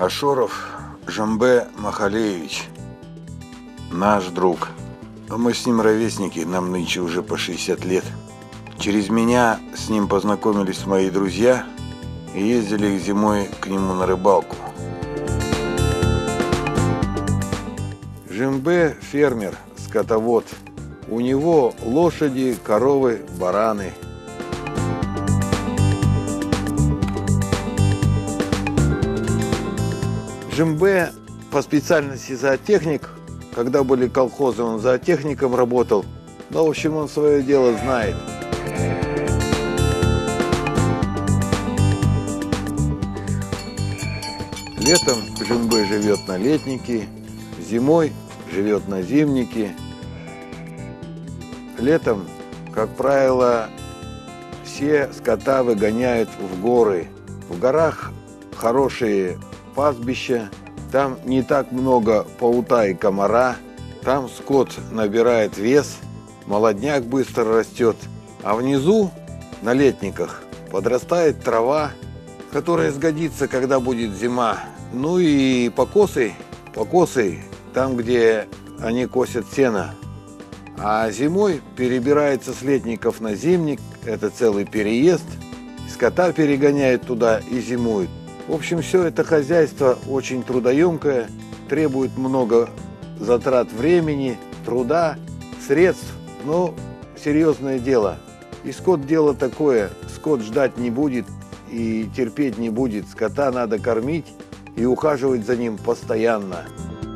Ашоров Жамбе Махалевич, наш друг. Мы с ним ровесники, нам нынче уже по 60 лет. Через меня с ним познакомились мои друзья и ездили зимой к нему на рыбалку. Жамбе фермер, скотовод. У него лошади, коровы, бараны. Жамбе по специальности зоотехник. Когда были колхозы, он зоотехником работал. Но, в общем, он свое дело знает. Летом Жамбе живет на летнике, зимой живет на зимнике. Летом, как правило, все скота выгоняют в горы. В горах хорошие пастбища, там не так много паука и комара, там скот набирает вес, молодняк быстро растет, а внизу, на летниках, подрастает трава, которая сгодится, когда будет зима. Ну и покосы, там, где они косят сено. А зимой перебирается с летников на зимник, это целый переезд, скота перегоняют туда и зимуют. В общем, все это хозяйство очень трудоемкое, требует много затрат времени, труда, средств, но серьезное дело. И скот дело такое, скот ждать не будет и терпеть не будет, скота надо кормить и ухаживать за ним постоянно.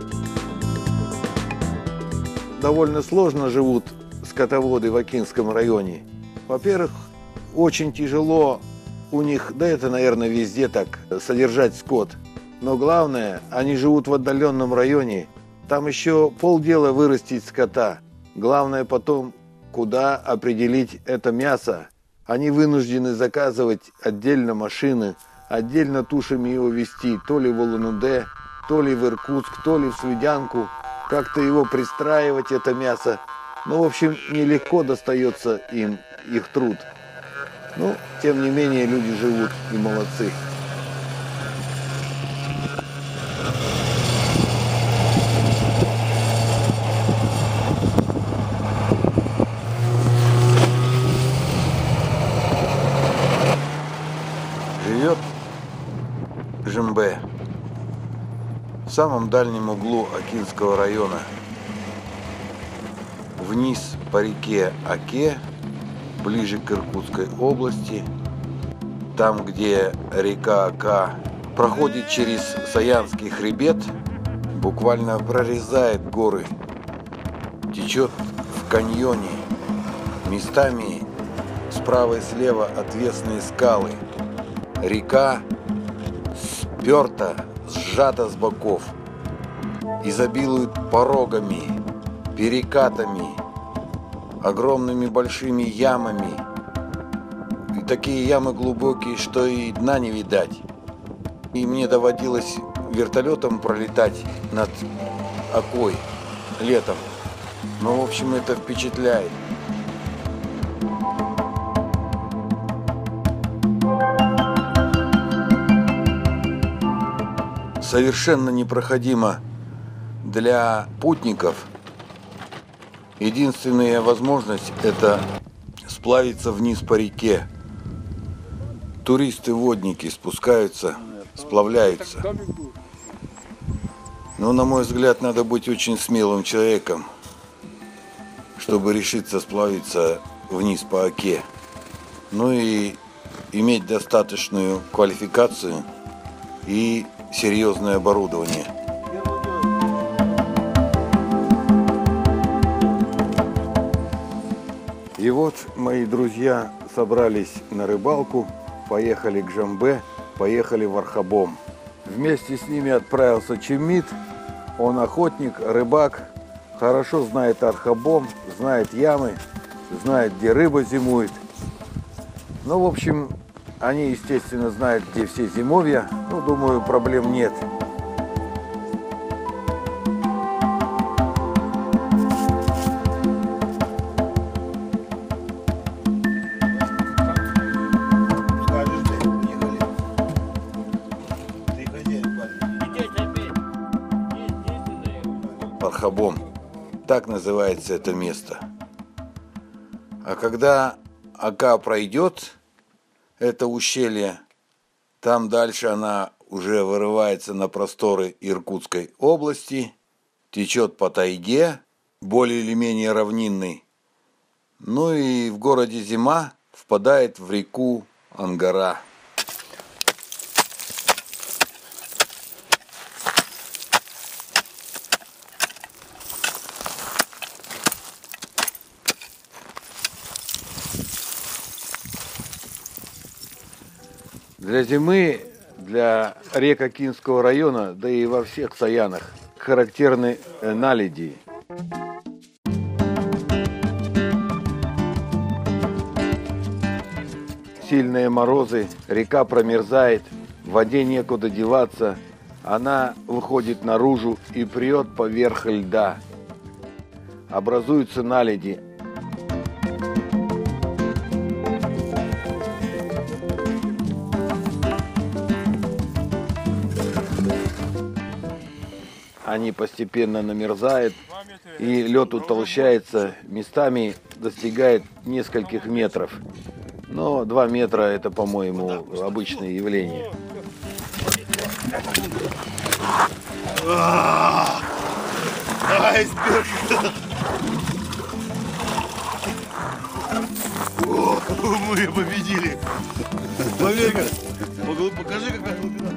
Довольно сложно живут скотоводы в Акинском районе. Во-первых, очень тяжело у них, да это, наверное, везде так, содержать скот. Но главное, они живут в отдаленном районе. Там еще полдела вырастить скота. Главное потом, куда определить это мясо. Они вынуждены заказывать отдельно машины, отдельно тушами его везти, то ли в Улан-Удэ, то ли в Иркутск, то ли в Свидянку. Как-то его пристраивать, это мясо. Ну, в общем, нелегко достается им их труд. Ну, тем не менее, люди живут и молодцы. Живет Жамбе в самом дальнем углу Акинского района. Вниз по реке Оке, ближе к Иркутской области, там, где река Ока проходит через Саянский хребет, буквально прорезает горы, течет в каньоне, местами справа и слева отвесные скалы. Река сперта, сжата с боков, изобилует порогами, перекатами, огромными большими ямами. И такие ямы глубокие, что и дна не видать. И мне доводилось вертолетом пролетать над Окой летом. Но, в общем, это впечатляет. Совершенно непроходимо для путников. Единственная возможность – это сплавиться вниз по реке. Туристы-водники спускаются, сплавляются. Но, на мой взгляд, надо быть очень смелым человеком, чтобы решиться сплавиться вниз по Оке. Ну и иметь достаточную квалификацию и серьезное оборудование. И вот мои друзья собрались на рыбалку, поехали к Жамбе, поехали в Архабом. Вместе с ними отправился Чемит, он охотник, рыбак, хорошо знает Архабом, знает ямы, знает, где рыба зимует. Ну, в общем, они, естественно, знают, где все зимовья, ну, думаю, проблем нет. Ты хозяин, парень. Архабом. Так называется это место. А когда Ока пройдет это ущелье, там дальше она уже вырывается на просторы Иркутской области, течет по тайге, более или менее равнинной. Ну и в городе Зима впадает в реку Ангара. Для Зимы, для рек Окинского района, да и во всех Саянах характерны наледи. Сильные морозы, река промерзает, в воде некуда деваться, она выходит наружу и прет поверх льда. Образуются наледи. Они постепенно намерзают, и лед утолщается, местами достигает нескольких метров. Но 2 метра – это, по-моему, обычное явление. Айсберг! Мы победили! Валерка, покажи, какая глубина.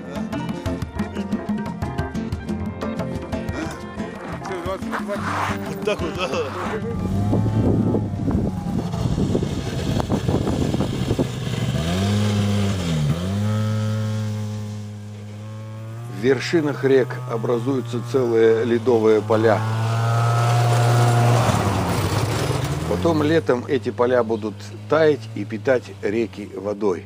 Вот так вот, да. В вершинах рек образуются целые ледовые поля. Потом летом эти поля будут таять и питать реки водой.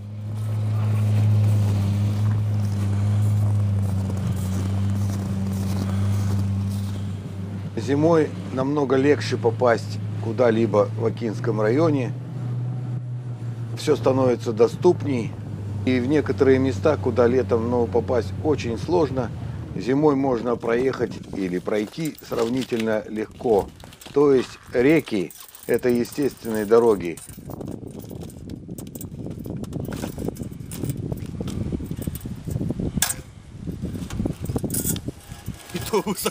Зимой намного легче попасть куда-либо в Окинском районе. Все становится доступней. И в некоторые места, куда летом попасть очень сложно, зимой можно проехать или пройти сравнительно легко. То есть реки – это естественные дороги. И то высоко.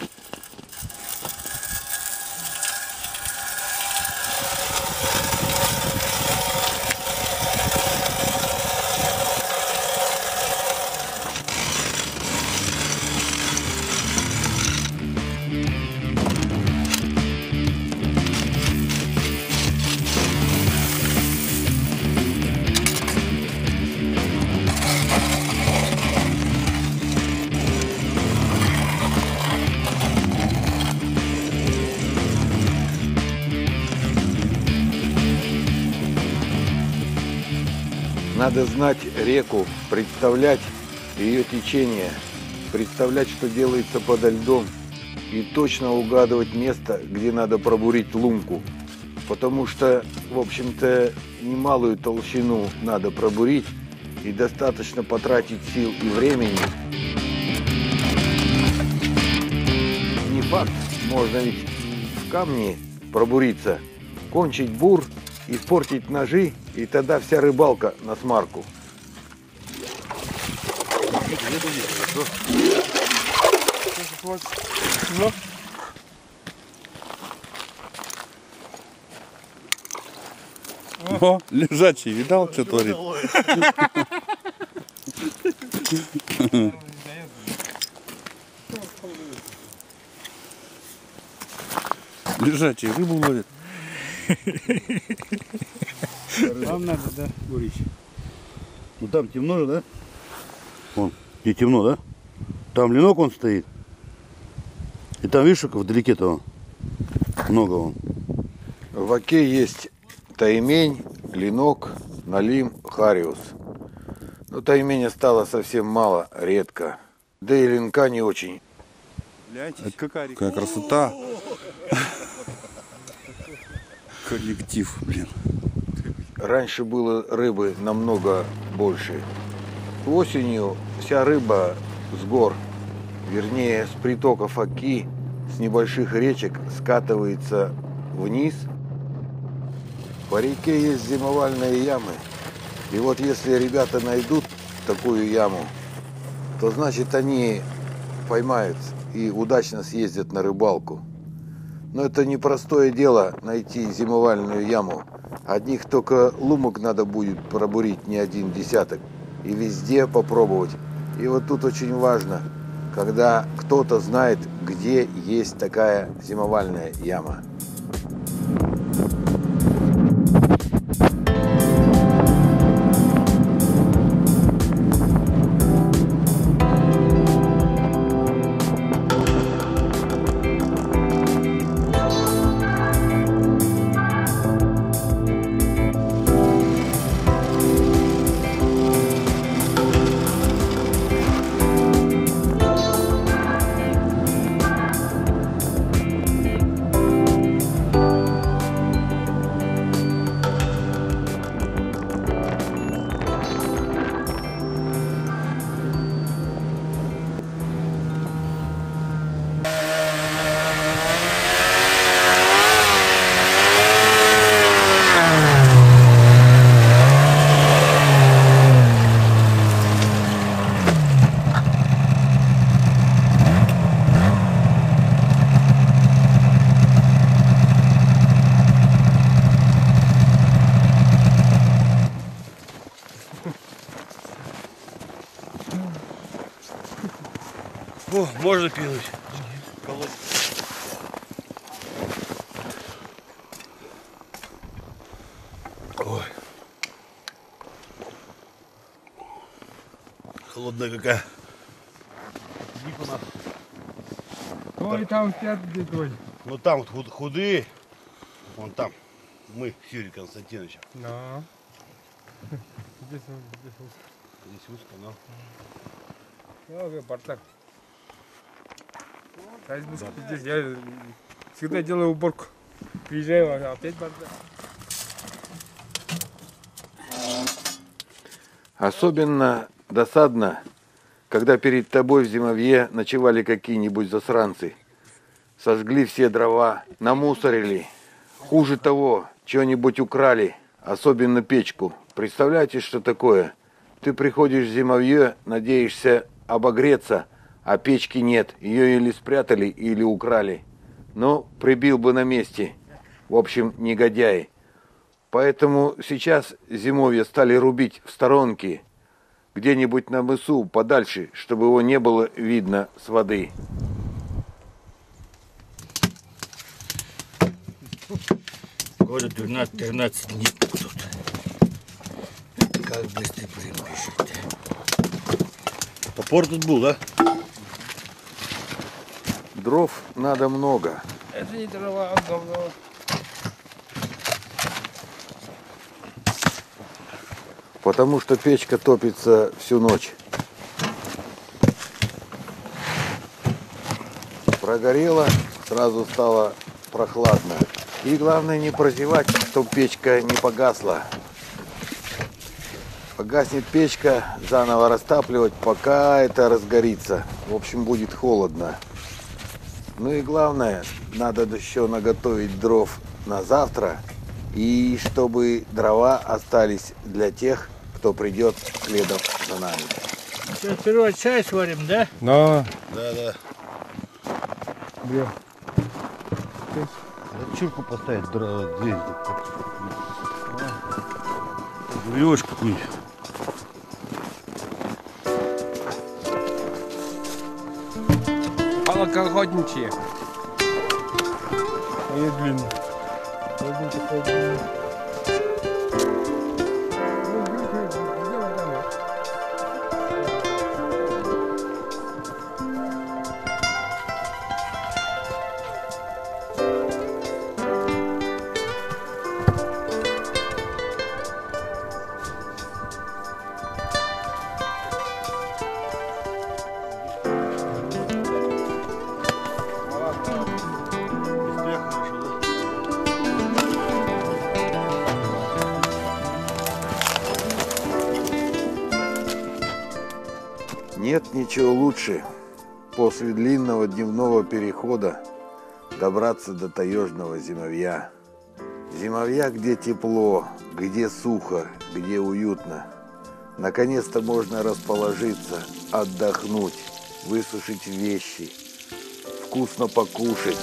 Надо знать реку, представлять ее течение, представлять, что делается подо льдом, и точно угадывать место, где надо пробурить лунку. Потому что, в общем-то, немалую толщину надо пробурить, и достаточно потратить сил и времени. Не факт, можно ведь в камне пробуриться, кончить бур, испортить ножи, и тогда вся рыбалка на смарку. О, лежачий, видал, что творит? Лежачий рыбу ловит. Вам надо, да, бурить. Ну там темно же, да? Вон, где темно, да? Там ленок он стоит. И там, видишь, как вдалеке-то много вон. В Оке есть таймень, ленок, налим, хариус. Но тайменя стало совсем мало, редко. Да и ленка не очень. Какая красота. Коллектив, блин. Раньше было рыбы намного больше. Осенью вся рыба с гор, вернее с притоков Оки, с небольших речек скатывается вниз. По реке есть зимовальные ямы. И вот если ребята найдут такую яму, то значит они поймают и удачно съездят на рыбалку. Но это непростое дело найти зимовальную яму. Одних только лумок надо будет пробурить не один десяток. И везде попробовать. И вот тут очень важно, когда кто-то знает, где есть такая зимовальная яма. О, можно пилить. Ой. Холодная какая. Ой, там спят где-то. Ну там вот худые. Вон там. Мы с Юрием Константиновичем. Да. Здесь Здесь узко, но. бардак. Здесь я всегда делаю уборку. Приезжаю, опять бардак. Особенно досадно, когда перед тобой в зимовье ночевали какие-нибудь засранцы. Сожгли все дрова, намусорили. Хуже того, что-нибудь украли, особенно печку. Представляете, что такое? Ты приходишь в зимовье, надеешься обогреться, а печки нет. Ее или спрятали, или украли. Но прибил бы на месте. В общем, негодяи. Поэтому сейчас зимовье стали рубить в сторонке, где-нибудь на мысу, подальше, чтобы его не было видно с воды. Года 13 дней тут. Как быстро пишет. Топор тут был, да? Дров надо много. Это не дрова, а говно. Потому что печка топится всю ночь. Прогорело, сразу стало прохладно. И главное не прозевать, чтобы печка не погасла. Погаснет печка, заново растапливать, пока это разгорится. В общем, будет холодно. Ну и главное, надо еще наготовить дров на завтра. И чтобы дрова остались для тех, кто придет следом за нами. Сейчас сперва чай сварим, да? Да. Да. Бля. Чурку поставить, дверь. Веревочку какую-нибудь. Колокольничьи. Они длинные. Нет ничего лучше после длинного дневного перехода добраться до таежного зимовья. Зимовья, где тепло, где сухо, где уютно. Наконец-то можно расположиться, отдохнуть, высушить вещи, вкусно покушать.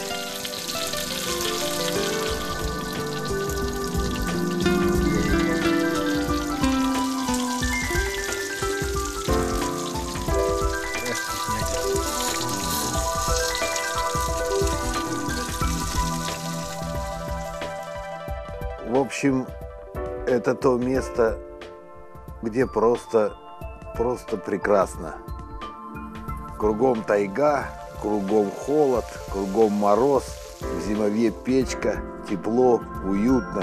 В общем, это то место, где просто прекрасно. Кругом тайга, кругом холод, кругом мороз, в зимовье печка, тепло, уютно.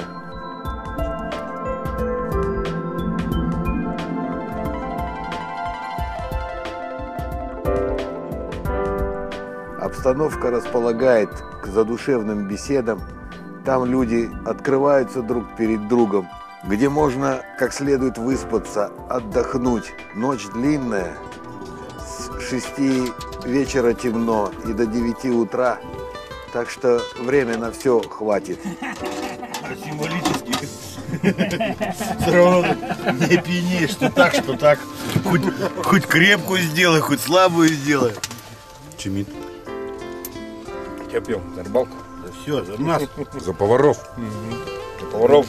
Обстановка располагает к задушевным беседам. Там люди открываются друг перед другом, где можно как следует выспаться, отдохнуть. Ночь длинная, с 6 вечера темно и до 9 утра, так что время на все хватит. Символически. Все равно не пьянеешь, что так. Хоть крепкую сделай, хоть слабую сделай. Чемит. Я пьем на рыбалку. Да все, за нас. За поваров. За поваров.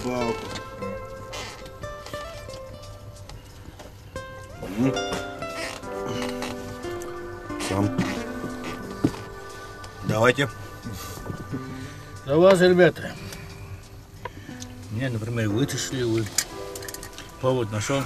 Сам. Давайте. За вас, ребята. Меня, например, вытащили, вы повод нашел.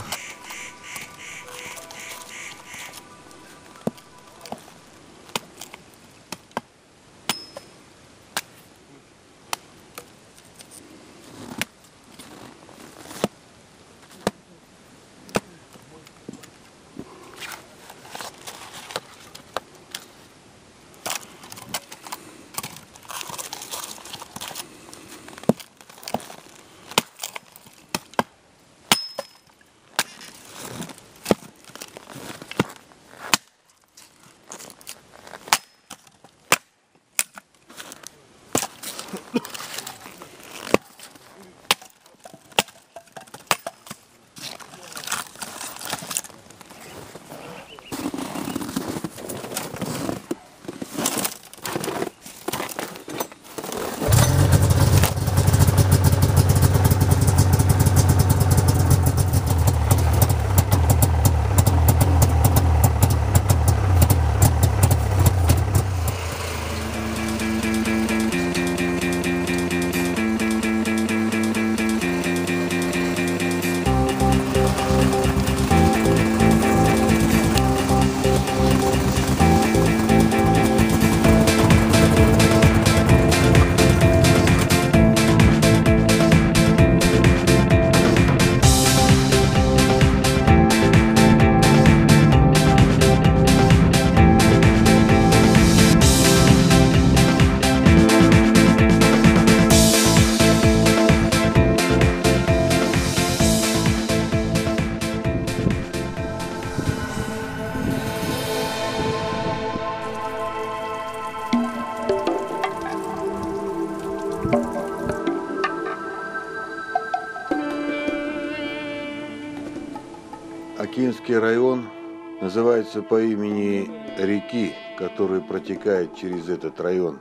Акинский район называется по имени реки, которая протекает через этот район.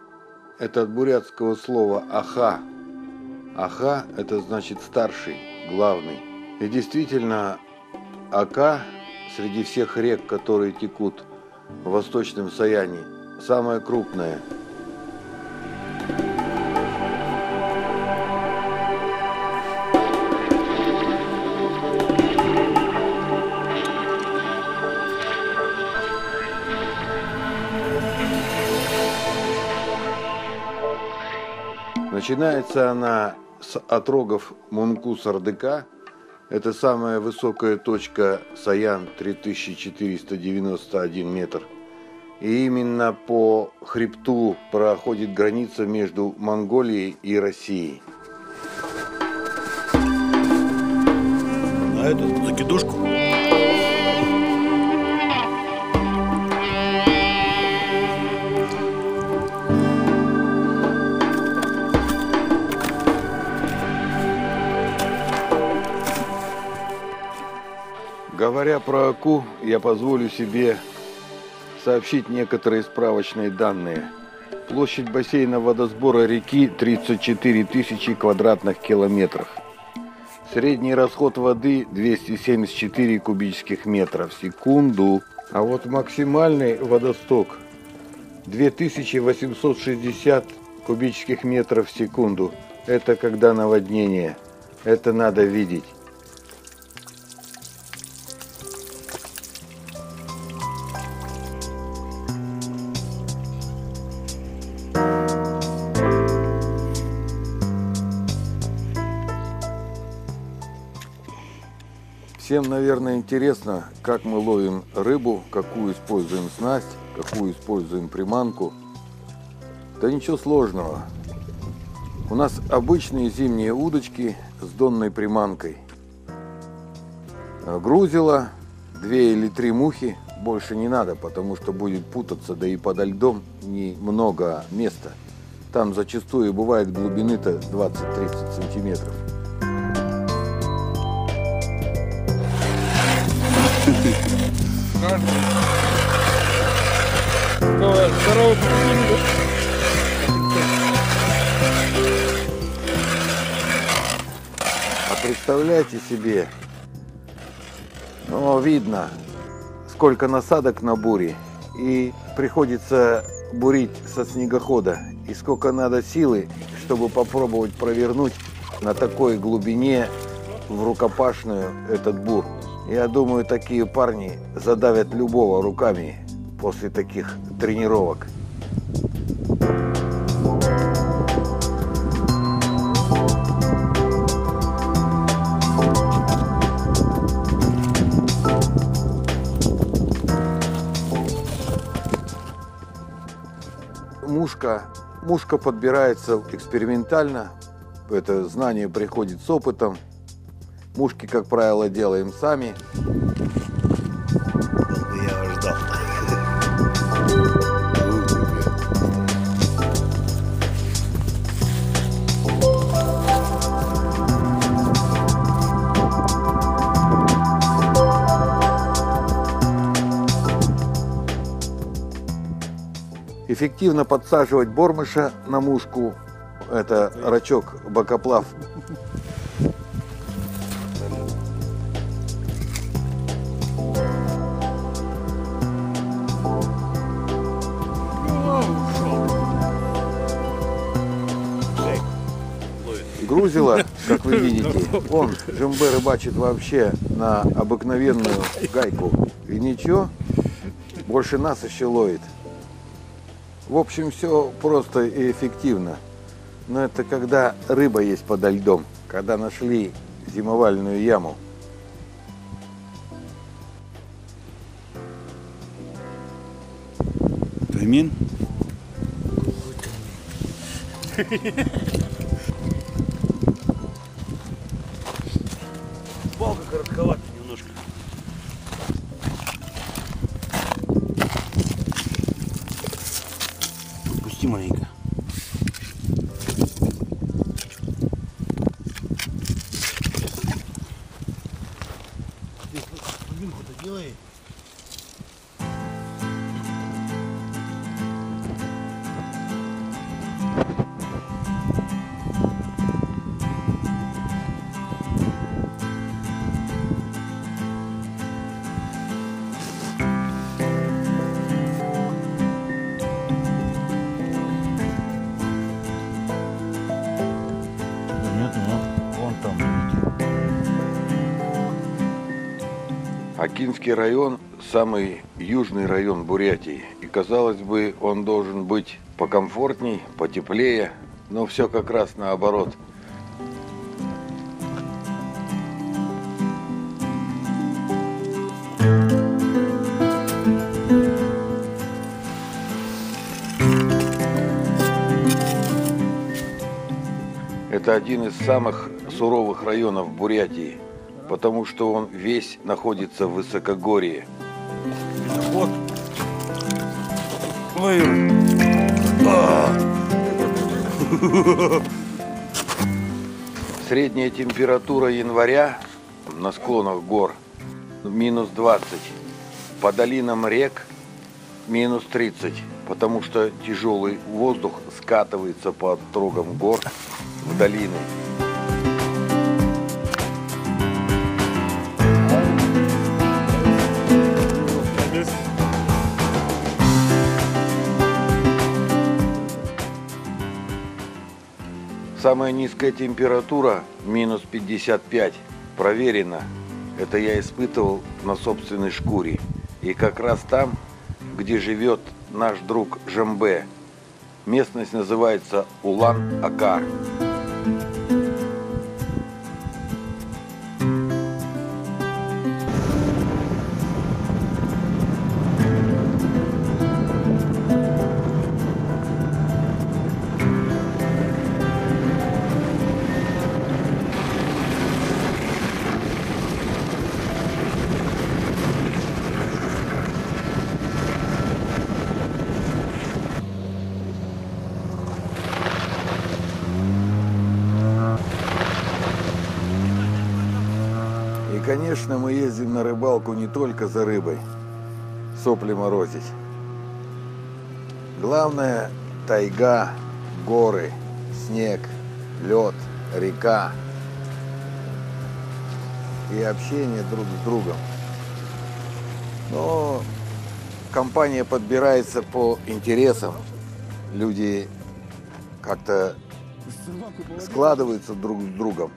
Это от бурятского слова «аха». «Аха» – это значит старший, главный. И действительно, Ака среди всех рек, которые текут в Восточном Саяне, самая крупная. Начинается она с отрогов Мункус-Ардыка. Это самая высокая точка Саян, 3491 метр. И именно по хребту проходит граница между Монголией и Россией. На эту закидушку. Говоря про Аку, я позволю себе сообщить некоторые справочные данные. Площадь бассейна водосбора реки 34 тысячи квадратных километров. Средний расход воды 274 кубических метра в секунду. А вот максимальный водосток 2860 кубических метров в секунду. Это когда наводнение. Это надо видеть. Всем, наверное, интересно, как мы ловим рыбу, какую используем снасть, какую используем приманку. Да ничего сложного. У нас обычные зимние удочки с донной приманкой. Грузило, 2 или 3 мухи, больше не надо, потому что будет путаться, да и подо льдом немного места. Там зачастую бывает глубины-то 20-30 сантиметров. Здорово, А представляете себе, видно, сколько насадок на буре, и приходится бурить со снегохода, и сколько надо силы, чтобы попробовать провернуть на такой глубине в рукопашную этот бур. Я думаю, такие парни задавят любого руками после таких тренировок. Мушка подбирается экспериментально. Это знание приходит с опытом. Мушки, как правило, делаем сами. Я вас ждал. Эффективно подсаживать бормыша на мушку. Это рачок бокоплав. Грузило, как вы видите, он, Джембе, рыбачит вообще на обыкновенную гайку. И ничего, больше нас еще ловит. В общем, все просто и эффективно. Но это когда рыба есть подо льдом, когда нашли зимовальную яму. Таймин? Палка коротковата немножко. Пусти маленько. Глубинку-то делай. Акинский район – самый южный район Бурятии. И, казалось бы, он должен быть покомфортней, потеплее, но все как раз наоборот. Это один из самых суровых районов Бурятии, потому что он весь находится в высокогорье. Вот. Ой. Средняя температура января на склонах гор минус 20. По долинам рек минус 30, потому что тяжелый воздух скатывается по отрогам гор в долины. Самая низкая температура минус 55. Проверено. Это я испытывал на собственной шкуре. И как раз там, где живет наш друг Жамбе. Местность называется Улан-Ака. И, конечно, мы ездим на рыбалку не только за рыбой, сопли морозить. Главное – тайга, горы, снег, лед, река и общение друг с другом. Но компания подбирается по интересам. Люди как-то складываются друг с другом.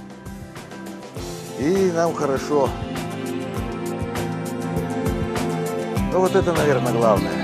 И нам хорошо. Ну вот это, наверное, главное.